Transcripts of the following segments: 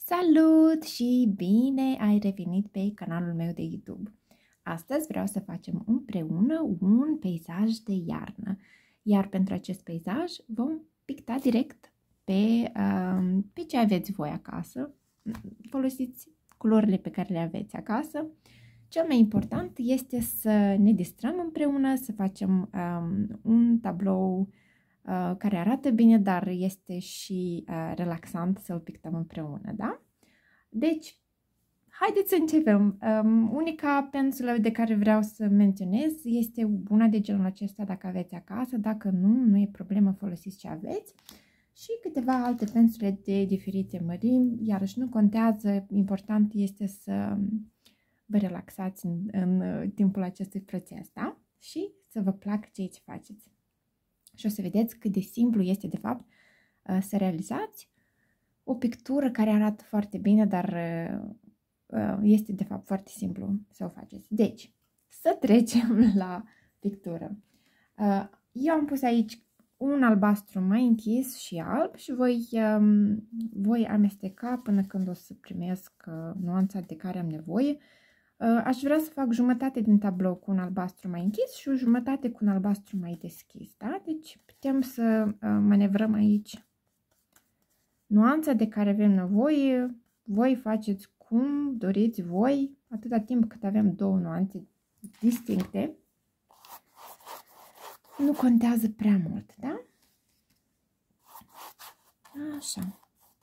Salut și bine ai revenit pe canalul meu de YouTube. Astăzi vreau să facem împreună un peisaj de iarnă, iar pentru acest peisaj vom picta direct pe ce aveți voi acasă. Folosiți culorile pe care le aveți acasă. Cel mai important este să ne distrăm împreună, să facem un tablou care arată bine, dar este și relaxant să-l pictăm împreună, da? Deci, haideți să începem. Unica pensulă de care vreau să menționez este una de genul acesta dacă aveți acasă, dacă nu e problemă, folosiți ce aveți. Și câteva alte pensule de diferite mărimi, iarăși nu contează, important este să vă relaxați în timpul acestui proces, da? Și să vă placă ceea ce faceți. Și o să vedeți cât de simplu este, de fapt, să realizați o pictură care arată foarte bine, dar este, de fapt, foarte simplu să o faceți. Deci, să trecem la pictură. Eu am pus aici un albastru mai închis și alb și voi amesteca până când o să primesc nuanța de care am nevoie. Aș vrea să fac jumătate din tablou cu un albastru mai închis și o jumătate cu un albastru mai deschis, da? Deci putem să manevrăm aici nuanța de care avem nevoie. Voi faceți cum doriți voi, atâta timp cât avem două nuanțe distincte. Nu contează prea mult, da? Așa.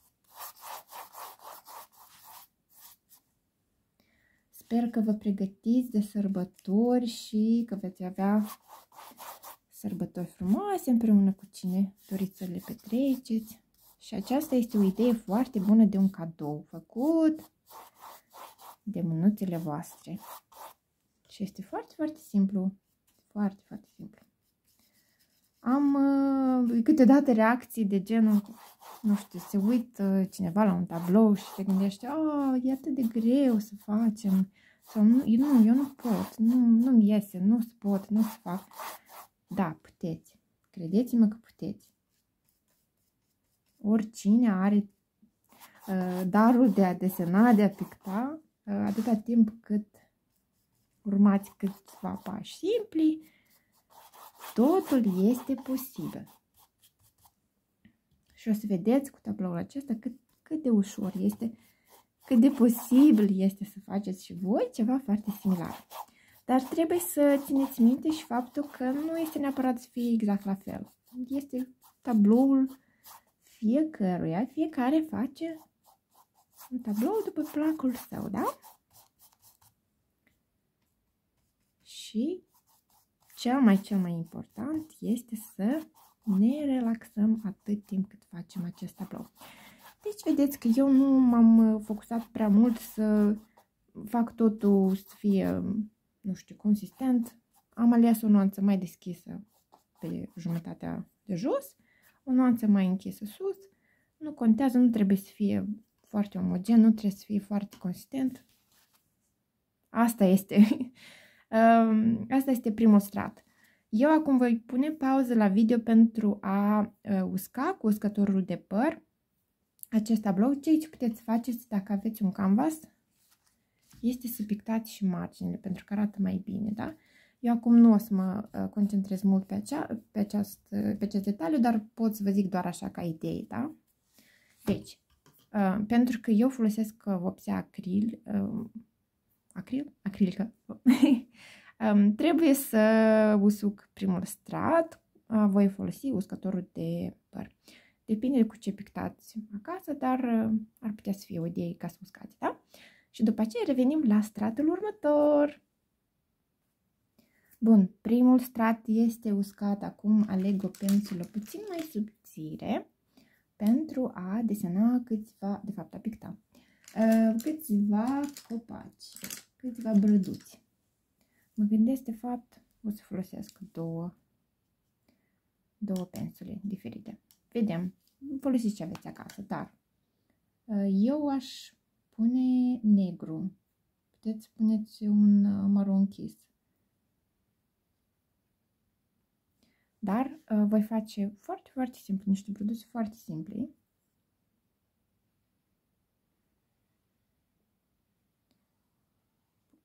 Sper că vă pregătiți de sărbători și că veți avea sărbători frumoase împreună cu cine doriți să le petreceți. Și aceasta este o idee foarte bună de un cadou făcut de mânuțele voastre. Și este foarte, foarte simplu. Foarte, foarte simplu. Am câteodată reacții de genul, nu știu, se uită cineva la un tablou și se gândește, e atât de greu să facem, sau nu, eu nu pot, nu-mi iese, nu pot, nu să fac. Da, puteți. Credeți-mă că puteți. Oricine are darul de a desena, de a picta, atâta timp cât urmați câțiva pași simpli, totul este posibil. Și o să vedeți cu tabloul acesta cât de ușor este, cât de posibil este să faceți și voi ceva foarte similar. Dar trebuie să țineți minte și faptul că nu este neapărat să fie exact la fel. Este tabloul fiecăruia, fiecare face un tablou după placul său, da? Și cel mai important este să ne relaxăm atât timp cât facem acest tablou. Deci vedeți că eu nu m-am focusat prea mult să fac totul să fie, nu știu, consistent. Am ales o nuanță mai deschisă pe jumătatea de jos, o nuanță mai închisă sus. Nu contează, nu trebuie să fie foarte omogen, nu trebuie să fie foarte consistent. Asta este. Asta este primul strat. Eu acum voi pune pauză la video pentru a usca cu uscătorul de păr acest tablou. Ce puteți face dacă aveți un canvas este să pictați și marginile, pentru că arată mai bine, da? Eu acum nu o să mă concentrez mult pe acest detaliu, dar pot să vă zic doar așa ca idee, da? Deci, pentru că eu folosesc vopsea acrilică, trebuie să usuc primul strat, voi folosi uscătorul de păr. Depinde cu ce pictați acasă, dar ar putea să fie o idee ca să uscați, da? Și după aceea revenim la stratul următor. Bun, primul strat este uscat, acum aleg o pensulă puțin mai subțire pentru a desena câțiva, de fapt a picta, câțiva copaci, câțiva brăduți. Mă gândesc, de fapt, o să folosesc două pensule diferite. Vedem, folosiți ce aveți acasă, dar eu aș pune negru. Puteți puneți un maro închis. Dar voi face foarte, foarte simplu, niște produse foarte simple.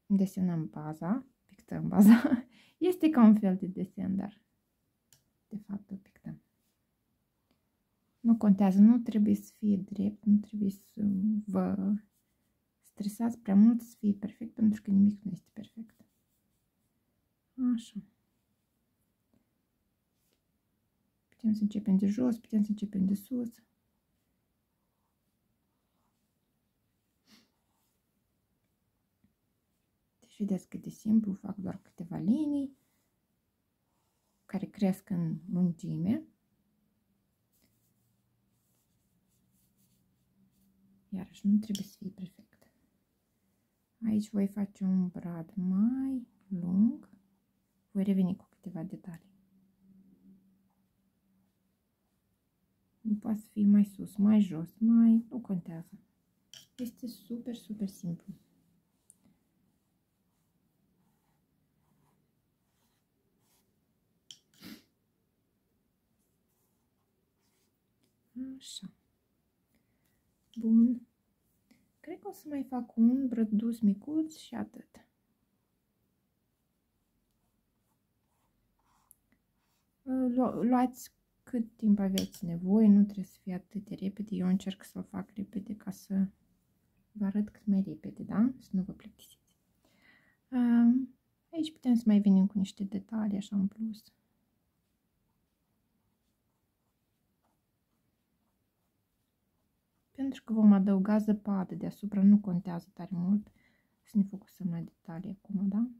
desenăm baza, pictăm baza. Este ca un fel de desen, dar de fapt o pictăm. Nu contează, nu trebuie să fie drept, nu trebuie să vă stresați prea mult să fie perfect, pentru că nimic nu este perfect. Așa. Putem să începem de jos, putem să începem de sus. Deci vedeți cât de simplu, fac doar câteva linii care cresc în lungime. Iarăși nu trebuie să fie perfect. Aici voi face un brad mai lung. Voi reveni cu câteva detalii. Poate să fie mai sus, mai jos, nu contează. Este super, super simplu. Așa. Bun. Cred că o să mai fac un brăduț micuț și atât. Luați cât timp aveți nevoie, nu trebuie să fie atât de repede. Eu încerc să-l fac repede ca să vă arăt cât mai repede, da? Să nu vă plictisiți. Aici putem să mai venim cu niște detalii așa în plus. Pentru că vom adăuga zăpadă deasupra, nu contează tare mult să ne focusăm la detalii acum, da?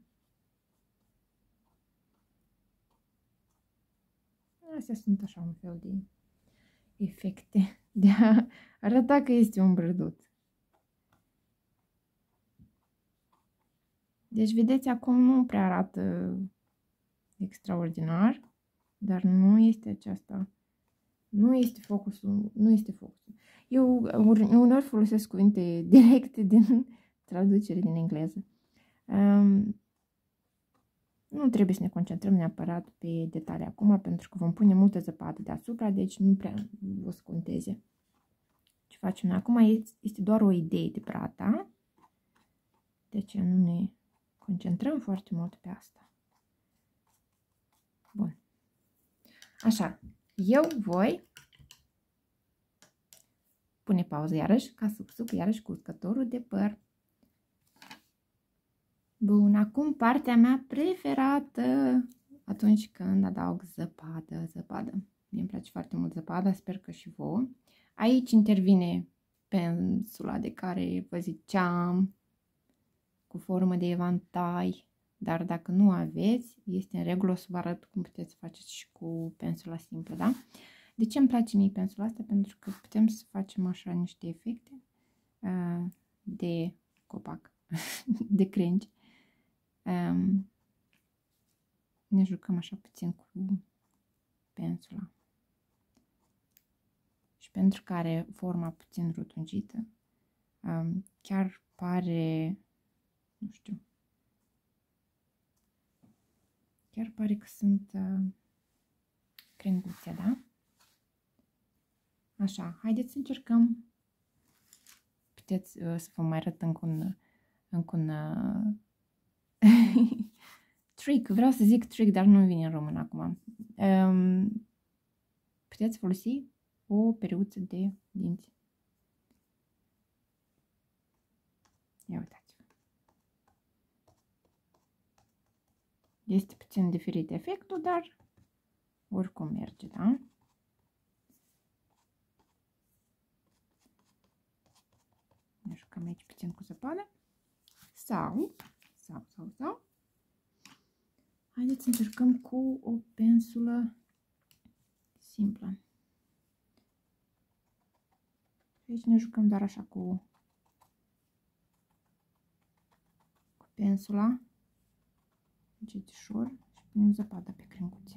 Astea sunt așa un fel de efecte de a arăta că este un brăduț. Deci, vedeți, acum nu prea arată extraordinar, dar nu este aceasta. Nu este focusul, nu este focusul. Eu uneori folosesc cuvinte directe din traducere din engleză. Nu trebuie să ne concentrăm neapărat pe detalii acum, pentru că vom pune multă zăpadă deasupra, deci nu prea o să conteze ce facem noi. Acum este doar o idee de brada, deci nu ne concentrăm foarte mult pe asta. Bun. Așa, eu voi pune pauză iarăși ca să usuc iarăși cu uscătorul de păr. Bun, acum partea mea preferată atunci când adaug zăpadă. Mie îmi place foarte mult zăpada, sper că și vouă. Aici intervine pensula de care vă ziceam, cu formă de evantai, dar dacă nu aveți, este în regulă, o să vă arăt cum puteți să faceți și cu pensula simplă, da? De ce îmi place mie pensula asta? Pentru că putem să facem așa niște efecte de copac, de crengi. Ne jucăm așa puțin cu pensula. Și pentru că are forma puțin rotunjită, chiar pare, nu știu, chiar pare că sunt crenguțe, da? Așa, haideți să încercăm. Puteți să vă mai arăt încă un trick. Vreau să zic trick, dar nu vine în român acum. Puteți folosi o periuță de dinți. Ia uitați-vă. Este puțin diferit efectul, dar oricum merge, da? Ne jucăm aici puțin cu zăpadă. Sau. Haideți să încercăm cu o pensulă simplă. Aici ne jucăm doar așa cu pensula. Încetișor și punem zăpada pe crenguțe.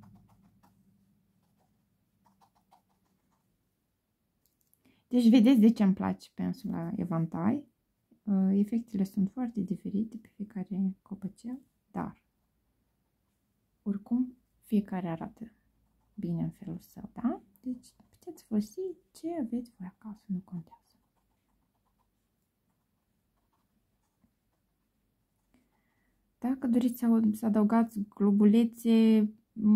Deci vedeți de ce îmi place pensula evantai. Efectele sunt foarte diferite pe fiecare copăcel, dar oricum fiecare arată bine în felul său, da? Deci puteți folosi ce aveți voi acasă, nu contează. Dacă doriți să adăugați globulețe,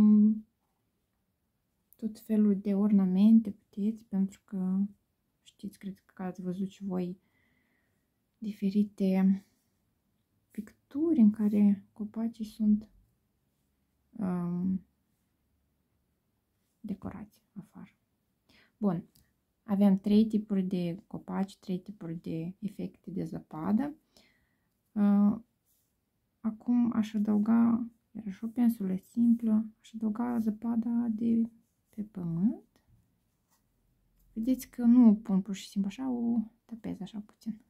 tot felul de ornamente puteți, pentru că știți, cred că ați văzut și voi diferite picturi în care copacii sunt decorați afară. Bun, avem 3 tipuri de copaci, 3 tipuri de efecte de zăpadă. Acum aș adăuga, iarăși o pensulă simplă, aș adăuga zăpada de pe pământ. Vedeți că nu o pun pur și simplu așa, o tapez așa puțin.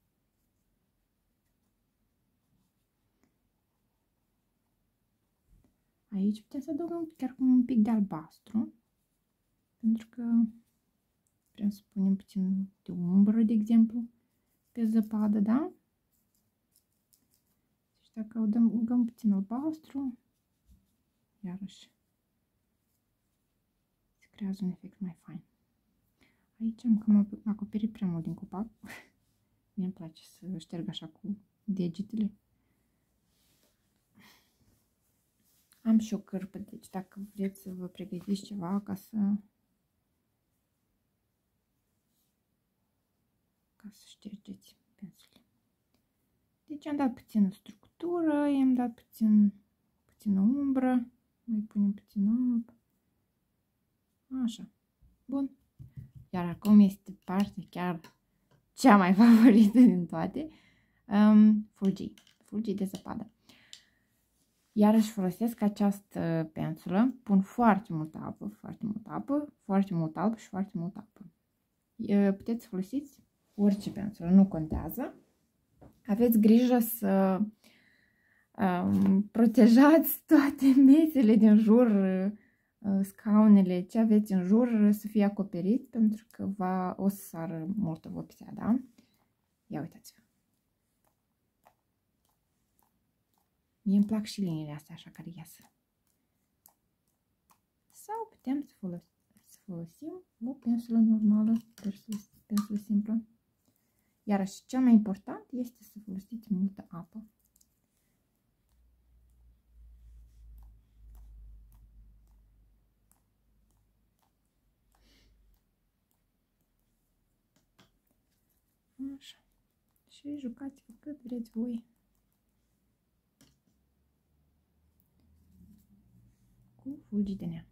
Aici putem să adăugăm chiar cu un pic de albastru, pentru că vrem să punem puțin de umbră, de exemplu, pe zăpadă, da? Deci dacă adăugăm puțin albastru, iarăși se creează un efect mai fain. Aici am cam acoperit prea mult din copac. Mie îmi place să șterg așa cu degetele. Am și o cârpă, deci dacă vreți să vă pregătiți ceva ca să ștergeți pensule. Deci am dat puțină structură, i-am dat puțină umbră, mai punem puțin alb. Așa. Bun. Iar acum este partea chiar cea mai favorită din toate. Fulgii de zăpadă. Iarăși folosesc această pensulă, pun foarte multă apă, foarte mult alb și foarte multă apă. Puteți să folosiți orice pensulă, nu contează. Aveți grijă să protejați toate mesele din jur, scaunele, ce aveți în jur să fie acoperit, pentru că o să sară multă vopsea, da? Ia uitați-vă. Mie îmi plac și liniile astea așa care iasă. Sau putem să folosim o pensulă normală, pensulă simplă. Iarăși, cel mai important este să folosiți multă apă. Așa. Și jucați-vă cât vreți voi. Cu fulgi de neam.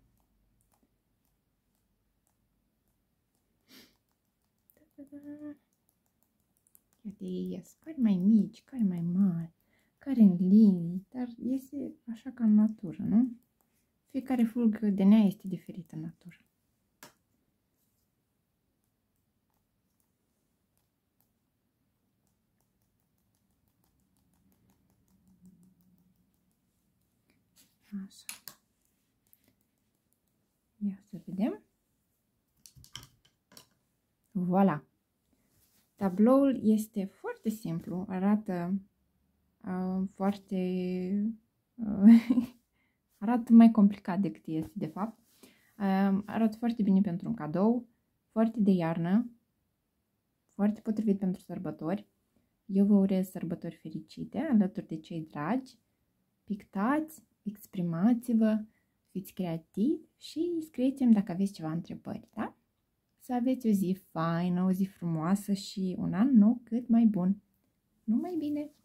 Iată, ei ies. Care mai mici, care mai mari, care în linii, dar iese așa ca în natură, nu? Fiecare fulgă de nea este diferită în natură. Așa. Ia să vedem. Voilà. Tabloul este foarte simplu, arată arată mai complicat decât este de fapt. Arată foarte bine pentru un cadou, foarte de iarnă, foarte potrivit pentru sărbători. Eu vă urez sărbători fericite alături de cei dragi. Pictați, exprimați-vă, fiți creativi și scrieți-mi dacă aveți ceva întrebări, da? Să aveți o zi faină, o zi frumoasă și un an nou cât mai bun. Numai bine!